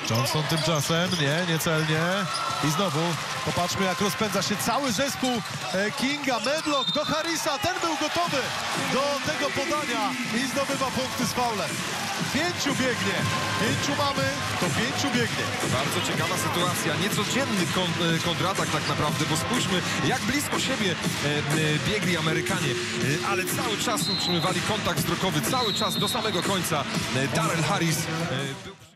Johnson tymczasem, niecelnie. I znowu popatrzmy, jak rozpędza się cały zespół Kinga. Medlock do Harrisa, ten był gotowy do tego podania i zdobywa punkty z faulem. 5 biegnie, 5 mamy, to 5 biegnie. Bardzo ciekawa sytuacja, niecodzienny kontratak tak naprawdę, bo spójrzmy, jak blisko siebie biegli Amerykanie, ale cały czas utrzymywali kontakt wzrokowy, cały czas do samego końca. Darrell Harris był...